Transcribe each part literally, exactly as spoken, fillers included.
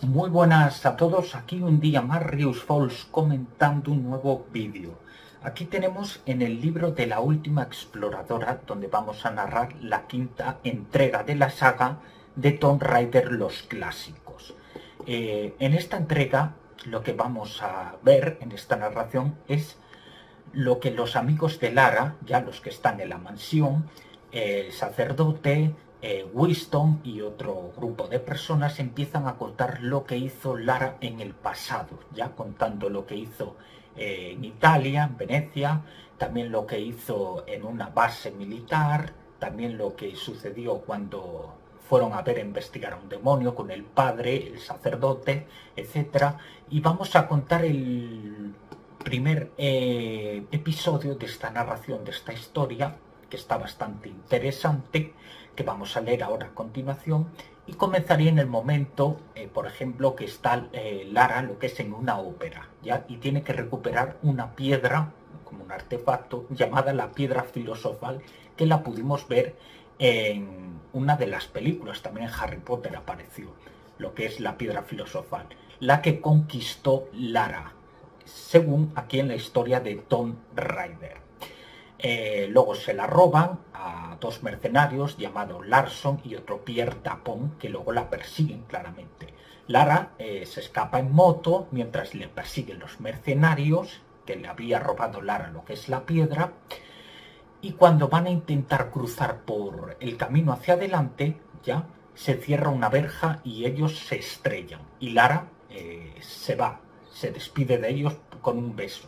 Muy buenas a todos, aquí un día más Rius Falls comentando un nuevo vídeo. Aquí tenemos en el libro de la última exploradora, donde vamos a narrar la quinta entrega de la saga de Tomb Raider los clásicos. Eh, en esta entrega lo que vamos a ver en esta narración es lo que los amigos de Lara, ya los que están en la mansión, el sacerdote, eh, Winston y otro grupo de personas empiezan a contar lo que hizo Lara en el pasado, ya contando lo que hizo eh, en Italia, en Venecia, también lo que hizo en una base militar, también lo que sucedió cuando fueron a ver a investigar a un demonio con el padre, el sacerdote, etcétera. Y vamos a contar el primer eh, episodio de esta narración, de esta historia, que está bastante interesante, que vamos a leer ahora a continuación, y comenzaría en el momento, eh, por ejemplo, que está eh, Lara, lo que es en una ópera, ¿ya? Y tiene que recuperar una piedra, como un artefacto, llamada la piedra filosofal, que la pudimos ver en una de las películas, también en Harry Potter apareció, lo que es la piedra filosofal, la que conquistó Lara, según aquí en la historia de Tomb Raider. Eh, luego se la roban a dos mercenarios llamados Larson y otro Pierre Dapon, que luego la persiguen claramente. Lara eh, se escapa en moto mientras le persiguen los mercenarios, que le había robado Lara lo que es la piedra, y cuando van a intentar cruzar por el camino hacia adelante, ya se cierra una verja y ellos se estrellan, y Lara eh, se va, se despide de ellos con un beso.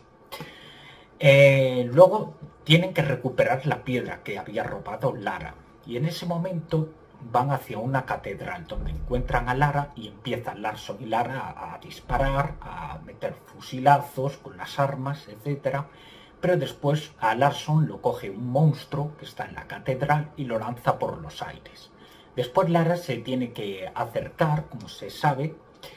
Eh, luego tienen que recuperar la piedra que había robado Lara, y en ese momento van hacia una catedral donde encuentran a Lara y empiezan Larson y Lara a, a disparar, a meter fusilazos con las armas, etcétera. Pero después a Larson lo coge un monstruo que está en la catedral y lo lanza por los aires. Después Lara se tiene que acercar, como se sabe,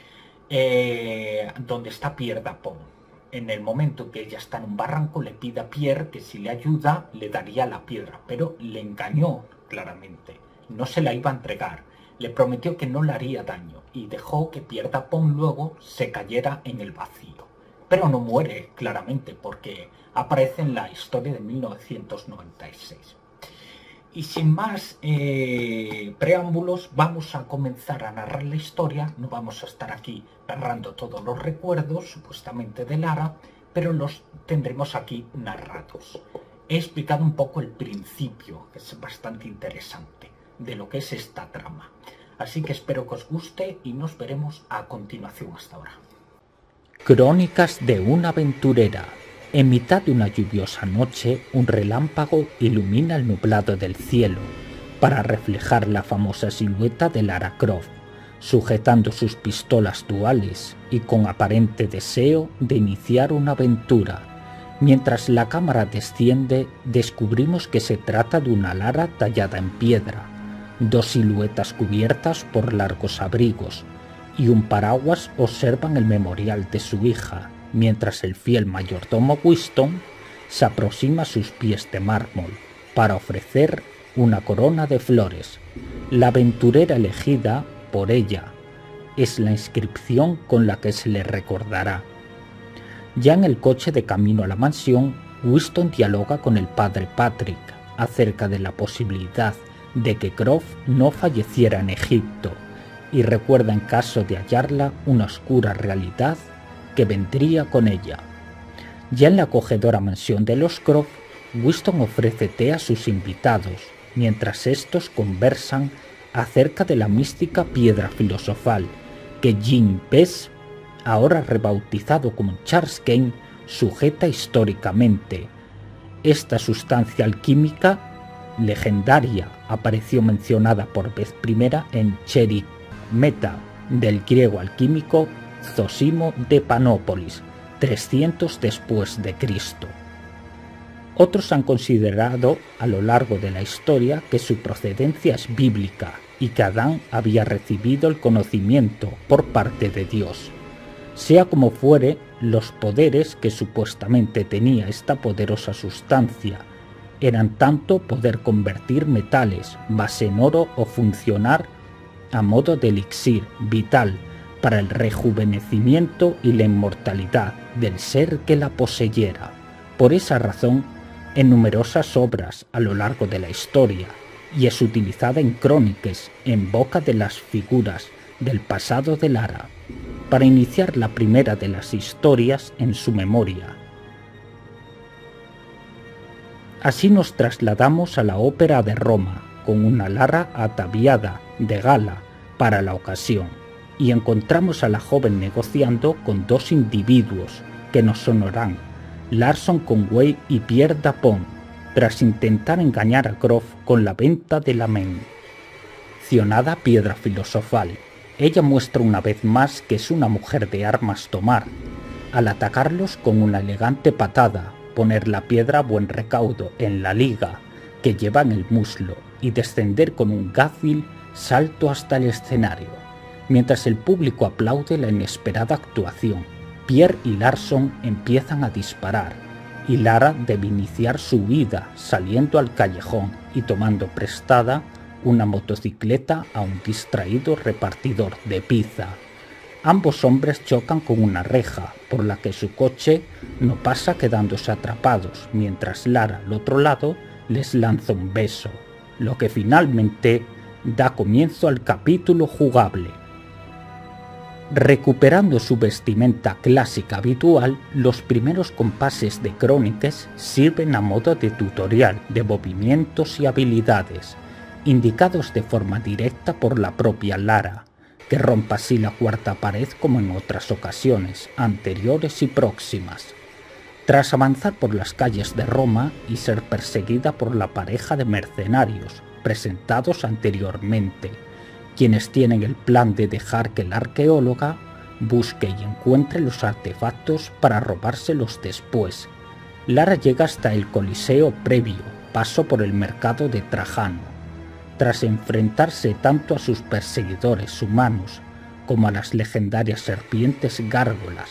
eh, donde está Pierre Dapon. En el momento que ella está en un barranco, le pide a Pierre que si le ayuda le daría la piedra, pero le engañó claramente, no se la iba a entregar, le prometió que no le haría daño y dejó que Pierre Dapon luego se cayera en el vacío. Pero no muere claramente porque aparece en la historia de mil novecientos noventa y seis. Y sin más eh, preámbulos, vamos a comenzar a narrar la historia. No vamos a estar aquí narrando todos los recuerdos, supuestamente, de Lara, pero los tendremos aquí narrados. He explicado un poco el principio, que es bastante interesante, de lo que es esta trama. Así que espero que os guste y nos veremos a continuación. Hasta ahora. Crónicas de una aventurera. En mitad de una lluviosa noche, un relámpago ilumina el nublado del cielo para reflejar la famosa silueta de Lara Croft, sujetando sus pistolas duales y con aparente deseo de iniciar una aventura. Mientras la cámara desciende, descubrimos que se trata de una Lara tallada en piedra, dos siluetas cubiertas por largos abrigos y un paraguas observan el memorial de su hija, mientras el fiel mayordomo Winston se aproxima a sus pies de mármol para ofrecer una corona de flores. La aventurera elegida por ella es la inscripción con la que se le recordará. Ya en el coche de camino a la mansión, Winston dialoga con el padre Patrick acerca de la posibilidad de que Croft no falleciera en Egipto y recuerda en caso de hallarla una oscura realidad que vendría con ella. Ya en la acogedora mansión de los Croft, Winston ofrece té a sus invitados, mientras estos conversan acerca de la mística piedra filosofal que Jean Bess, ahora rebautizado como Charles Kane, sujeta históricamente. Esta sustancia alquímica legendaria apareció mencionada por vez primera en Cherry Meta, del griego alquímico Zosimo de Panópolis, trescientos después de Cristo. Otros han considerado a lo largo de la historia que su procedencia es bíblica y que Adán había recibido el conocimiento por parte de Dios. Sea como fuere, los poderes que supuestamente tenía esta poderosa sustancia eran tanto poder convertir metales, base en oro o funcionar a modo de elixir vital para el rejuvenecimiento y la inmortalidad del ser que la poseyera. Por esa razón, en numerosas obras a lo largo de la historia, y es utilizada en crónicas en boca de las figuras del pasado de Lara, para iniciar la primera de las historias en su memoria. Así nos trasladamos a la ópera de Roma, con una Lara ataviada de gala para la ocasión, y encontramos a la joven negociando con dos individuos que nos sonarán, Larson Conway y Pierre Dapont, tras intentar engañar a Croft con la venta de la mencionada piedra filosofal. Ella muestra una vez más que es una mujer de armas tomar, al atacarlos con una elegante patada, poner la piedra a buen recaudo en la liga que lleva en el muslo y descender con un gácil salto hasta el escenario. Mientras el público aplaude la inesperada actuación, Pierre y Larson empiezan a disparar, y Lara debe iniciar su huida saliendo al callejón y tomando prestada una motocicleta a un distraído repartidor de pizza. Ambos hombres chocan con una reja, por la que su coche no pasa, quedándose atrapados, mientras Lara al otro lado les lanza un beso, lo que finalmente da comienzo al capítulo jugable. Recuperando su vestimenta clásica habitual, los primeros compases de Crónicas sirven a modo de tutorial de movimientos y habilidades, indicados de forma directa por la propia Lara, que rompa así la cuarta pared como en otras ocasiones anteriores y próximas. Tras avanzar por las calles de Roma y ser perseguida por la pareja de mercenarios presentados anteriormente, quienes tienen el plan de dejar que la arqueóloga busque y encuentre los artefactos para robárselos después, Lara llega hasta el Coliseo previo paso por el mercado de Trajano. Tras enfrentarse tanto a sus perseguidores humanos como a las legendarias serpientes gárgolas,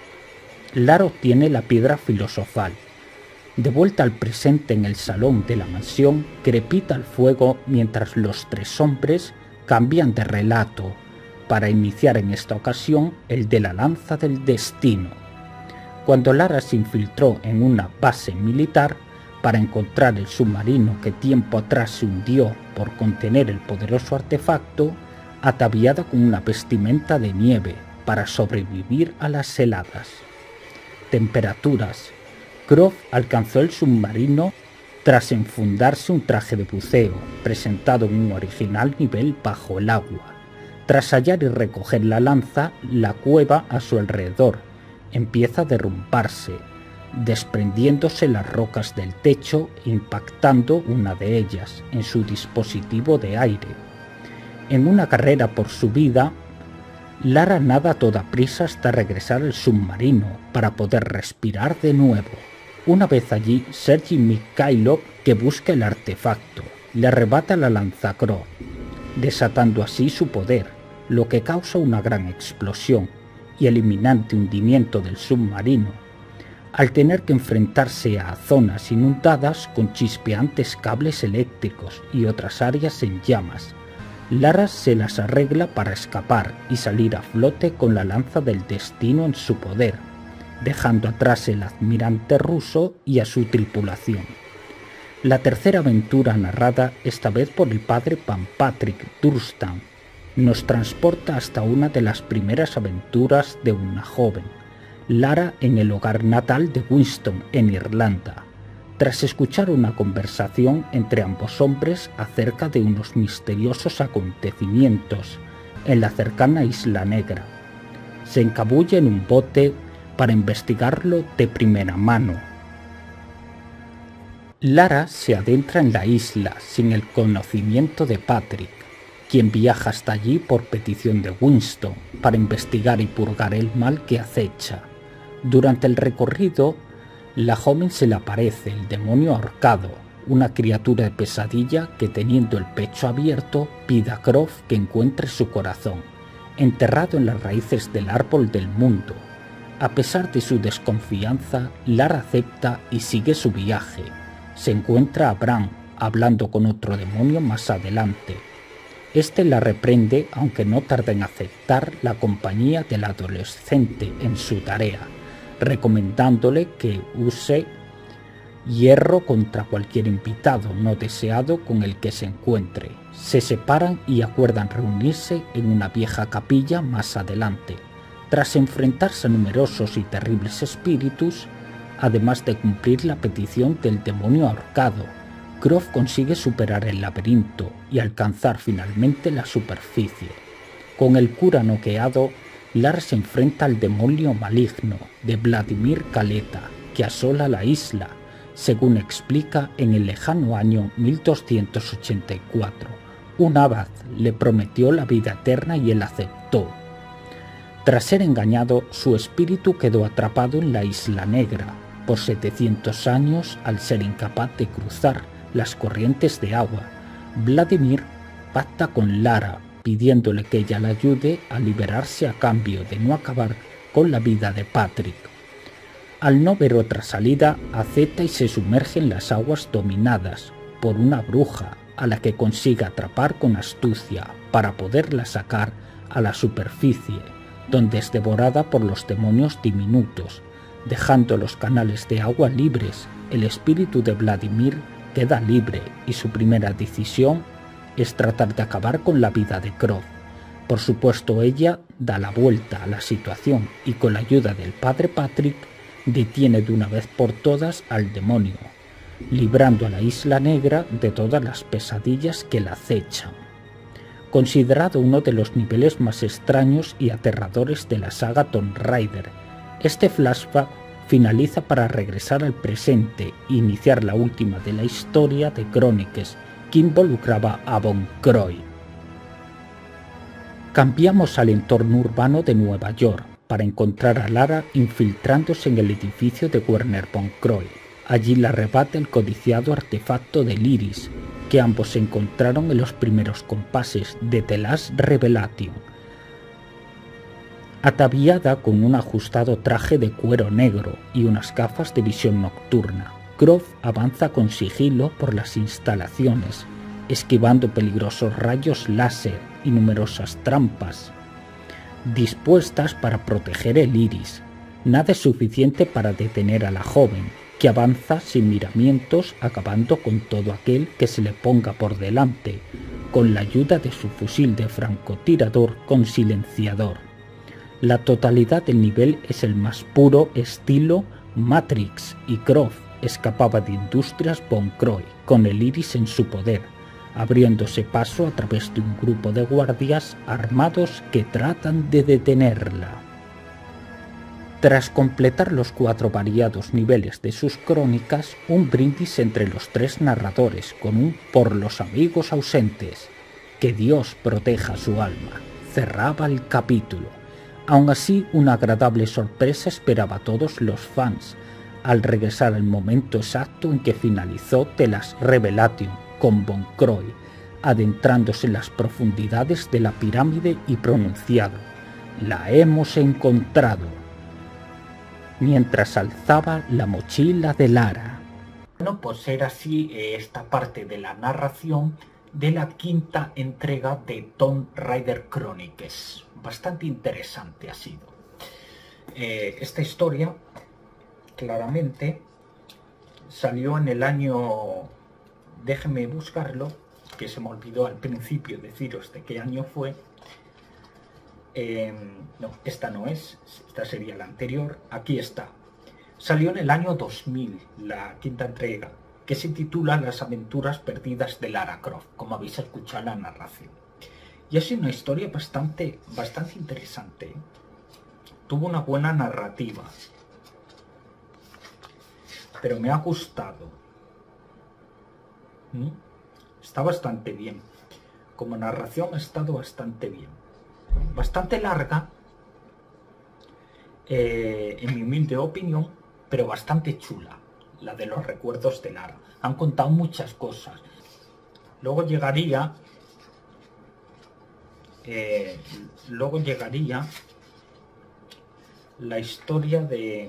Lara obtiene la piedra filosofal. De vuelta al presente en el salón de la mansión, crepita el fuego mientras los tres hombres cambian de relato, para iniciar en esta ocasión el de la lanza del destino. Cuando Lara se infiltró en una base militar para encontrar el submarino que tiempo atrás se hundió por contener el poderoso artefacto, ataviada con una vestimenta de nieve para sobrevivir a las heladas. Temperaturas. Croft alcanzó el submarino tras enfundarse un traje de buceo, presentado en un original nivel bajo el agua. Tras hallar y recoger la lanza, la cueva a su alrededor empieza a derrumbarse, desprendiéndose las rocas del techo e impactando una de ellas en su dispositivo de aire. En una carrera por su vida, Lara nada a toda prisa hasta regresar al submarino para poder respirar de nuevo. Una vez allí, Sergei Mikhailov, que busca el artefacto, le arrebata la lanza a Croft, desatando así su poder, lo que causa una gran explosión y el inminente hundimiento del submarino, al tener que enfrentarse a zonas inundadas con chispeantes cables eléctricos y otras áreas en llamas. Lara se las arregla para escapar y salir a flote con la lanza del destino en su poder, dejando atrás el almirante ruso y a su tripulación. La tercera aventura, narrada esta vez por el padre Pan Patrick Durstan, nos transporta hasta una de las primeras aventuras de una joven, Lara, en el hogar natal de Winston, en Irlanda, tras escuchar una conversación entre ambos hombres acerca de unos misteriosos acontecimientos en la cercana Isla Negra. Se encabulla en un bote para investigarlo de primera mano. Lara se adentra en la isla sin el conocimiento de Patrick, quien viaja hasta allí por petición de Winston para investigar y purgar el mal que acecha. Durante el recorrido, la joven se le aparece el demonio ahorcado, una criatura de pesadilla que, teniendo el pecho abierto, pide a Croft que encuentre su corazón, enterrado en las raíces del árbol del mundo. A pesar de su desconfianza, Lara acepta y sigue su viaje. Se encuentra a Bran hablando con otro demonio más adelante. Este la reprende, aunque no tarda en aceptar la compañía del adolescente en su tarea, recomendándole que use hierro contra cualquier invitado no deseado con el que se encuentre. Se separan y acuerdan reunirse en una vieja capilla más adelante. Tras enfrentarse a numerosos y terribles espíritus, además de cumplir la petición del demonio ahorcado, Croft consigue superar el laberinto y alcanzar finalmente la superficie. Con el cura noqueado, Lara se enfrenta al demonio maligno de Vladimir Kaleta, que asola la isla, según explica en el lejano año mil doscientos ochenta y cuatro. Un abad le prometió la vida eterna y él aceptó. Tras ser engañado, su espíritu quedó atrapado en la Isla Negra por setecientos años al ser incapaz de cruzar las corrientes de agua. Vladimir pacta con Lara, pidiéndole que ella le ayude a liberarse a cambio de no acabar con la vida de Patrick. Al no ver otra salida, acepta y se sumerge en las aguas dominadas por una bruja, a la que consigue atrapar con astucia para poderla sacar a la superficie, donde es devorada por los demonios diminutos. Dejando los canales de agua libres, el espíritu de Vladimir queda libre y su primera decisión es tratar de acabar con la vida de Croft. Por supuesto, ella da la vuelta a la situación y con la ayuda del padre Patrick detiene de una vez por todas al demonio, librando a la Isla Negra de todas las pesadillas que la acechan. Considerado uno de los niveles más extraños y aterradores de la saga Tomb Raider, este flashback finaliza para regresar al presente e iniciar la última de la historia de Chronicles, que involucraba a Von Croy. Cambiamos al entorno urbano de Nueva York para encontrar a Lara infiltrándose en el edificio de Werner Von Croy. Allí la arrebata el codiciado artefacto del Iris, que ambos encontraron en los primeros compases de The Last Revelation. Ataviada con un ajustado traje de cuero negro y unas gafas de visión nocturna, Croft avanza con sigilo por las instalaciones, esquivando peligrosos rayos láser y numerosas trampas dispuestas para proteger el Iris. Nada es suficiente para detener a la joven, que avanza sin miramientos, acabando con todo aquel que se le ponga por delante, con la ayuda de su fusil de francotirador con silenciador. La totalidad del nivel es el más puro estilo Matrix y Croft escapaba de Industrias Von Croy con el Iris en su poder, abriéndose paso a través de un grupo de guardias armados que tratan de detenerla. Tras completar los cuatro variados niveles de sus crónicas, un brindis entre los tres narradores con un "por los amigos ausentes, que Dios proteja su alma", cerraba el capítulo. Aún así, una agradable sorpresa esperaba a todos los fans al regresar al momento exacto en que finalizó The Last Revelation con Von Croy, adentrándose en las profundidades de la pirámide y pronunciado: "La hemos encontrado", mientras alzaba la mochila de Lara. Bueno, pues era así eh, esta parte de la narración de la quinta entrega de Tomb Raider Chronicles. Bastante interesante ha sido. Eh, esta historia, claramente, salió en el año... Déjenme buscarlo, que se me olvidó al principio deciros de qué año fue. Eh, no, esta no es, esta sería la anterior. Aquí está. Salió en el año dos mil, la quinta entrega, que se titula Las aventuras perdidas de Lara Croft, como habéis escuchado en la narración. Y es una historia bastante, bastante interesante, ¿eh? Tuvo una buena narrativa, pero me ha gustado. ¿Mm? Está bastante bien. Como narración ha estado bastante bien. Bastante larga, eh, en mi humilde opinión, pero bastante chula, la de los recuerdos de Lara. Han contado muchas cosas. Luego llegaría... Eh, luego llegaría la historia de...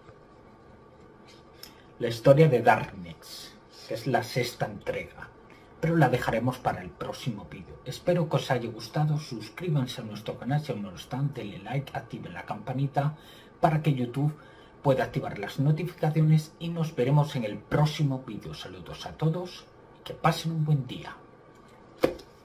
La historia de Darkness, que es la sexta entrega. pero la dejaremos para el próximo vídeo. Espero que os haya gustado, suscríbanse a nuestro canal si aún no lo están, denle like, activen la campanita para que YouTube pueda activar las notificaciones y nos veremos en el próximo vídeo. Saludos a todos y que pasen un buen día.